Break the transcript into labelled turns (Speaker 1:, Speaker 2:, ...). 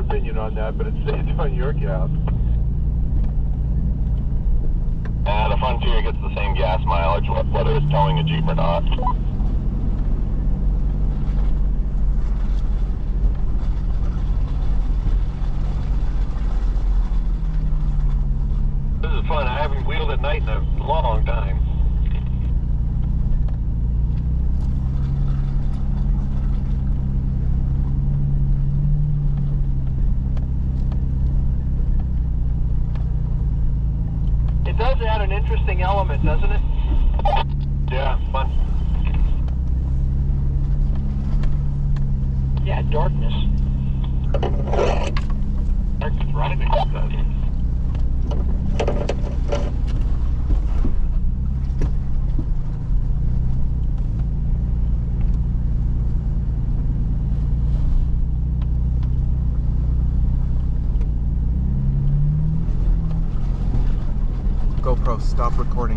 Speaker 1: opinion on that, but it's safe on your count.
Speaker 2: The Frontier gets the same gas mileage, whether it's towing a Jeep or not.
Speaker 1: This is fun. I haven't wheeled at night in a long time. It does add an interesting element, doesn't it? Yeah, fun. Yeah, darkness. Darkness driving does.
Speaker 3: GoPro, stop recording.